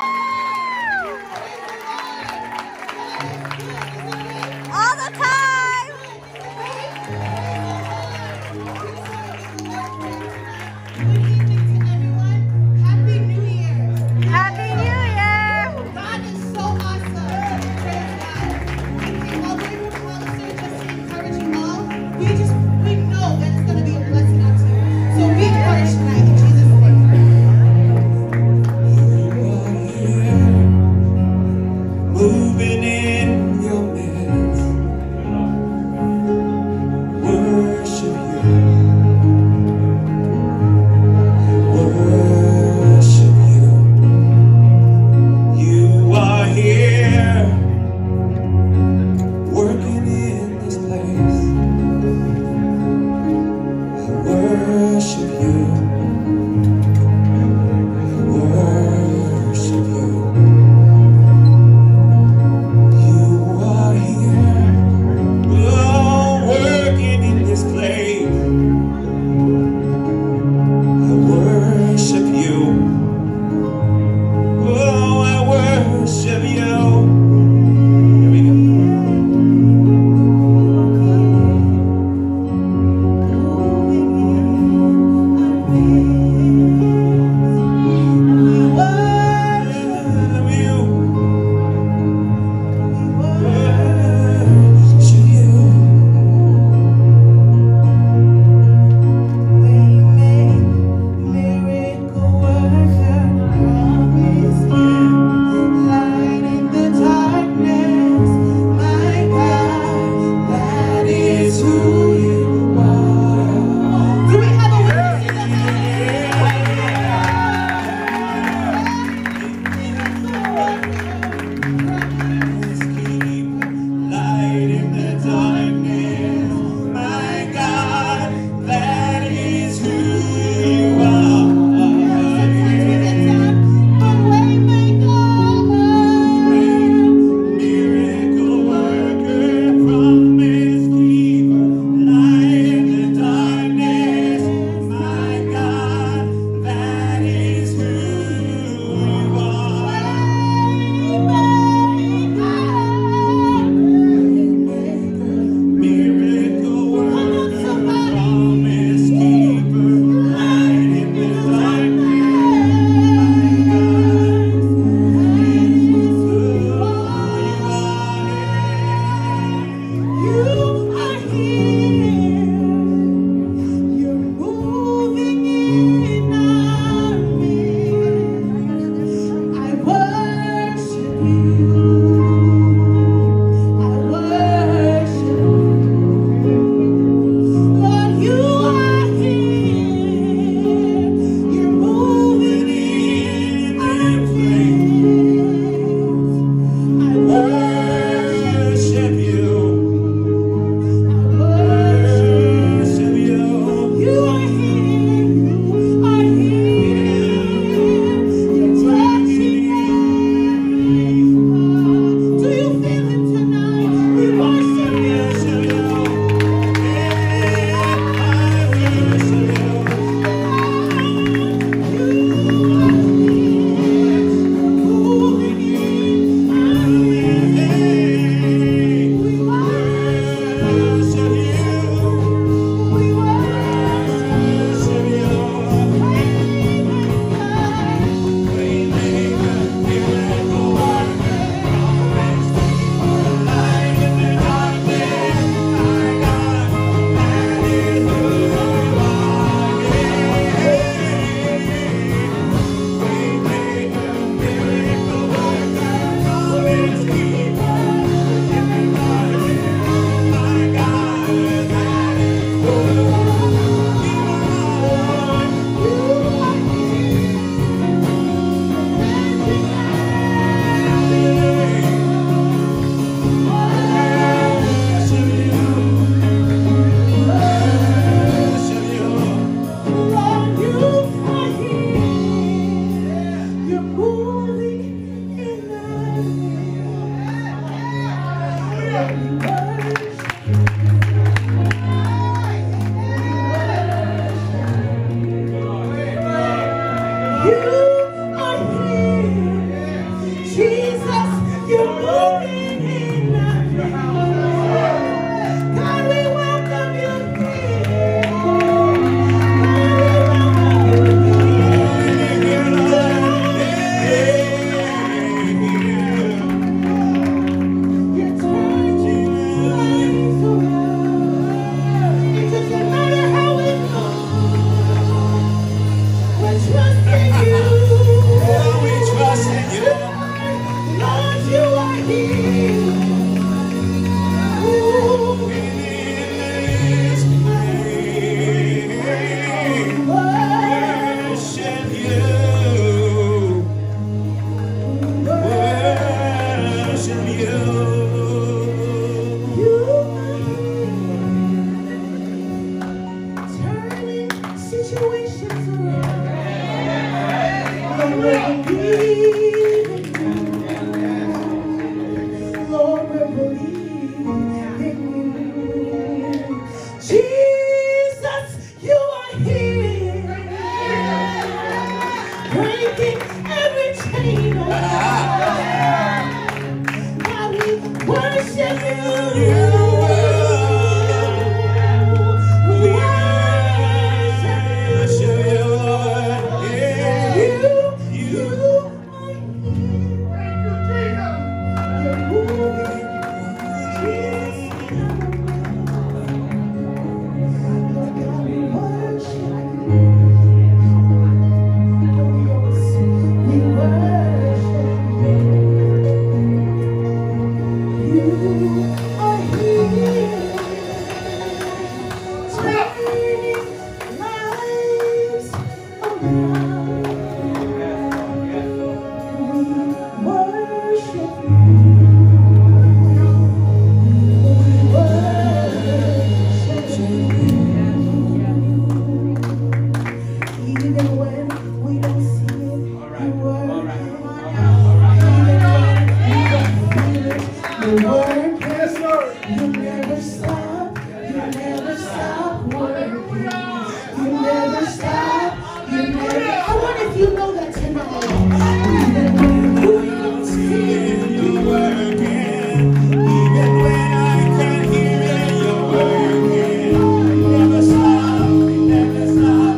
All the time. Good evening to everyone. Happy New Year. Happy New Year. God is so awesome. Praise God. We came all the way from Hollister just to encourage you all. We know that it's going to be a blessing unto you. So be encouraged tonight in Jesus' name. Jesus, you're moving in our midst. God, we welcome you here. You're turning lives around. It doesn't matter how it goes. We're trusting you. We trust in you. Lord, you are here. Ooh. This place. Worship you. Worship you. Turning situations around. Lord, we're believing you. Lord, we're believing you. Jesus, you are here. Breaking every chain of God, we worship you. We worship you. You are here. You're moving. Jesus. Lord God, we worship you. We worship you. You are here. Turning lives around. We worship you. We worship you. Even when we don't see it, you work. Even when we don't feel it, you work. You never stop. You never stop working. You never stop. You never. I wonder if you know that tonight. Even when we don't see it, You're working. Even when I can't hear it, you're working. Never stop. Never stop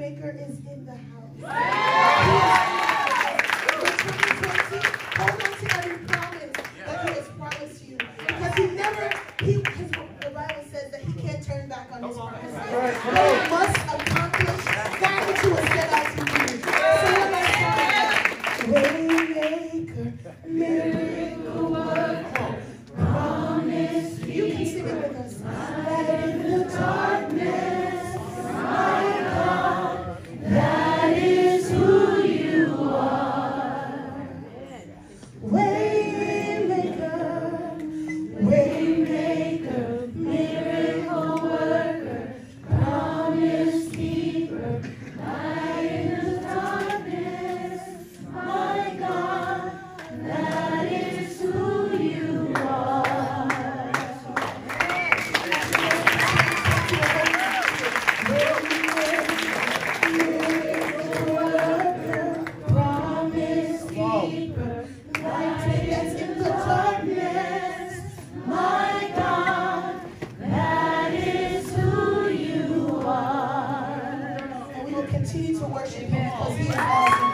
Waymaker is in the house. Hold on to every promise that he has promised you. Because the Bible says that he can't turn back on his promise. He must accomplish that which he was set out to do. So Waymaker, miracle worker, promise. You can sing it with us. Light in the darkness, my God, that is who you are. Waymaker, miracle worker, promise keeper, light in the darkness, my God, that is who you are. Miracle worker, promise keeper, light that's in the darkness, my God, that is who you are. And we will continue to worship him because he is awesome.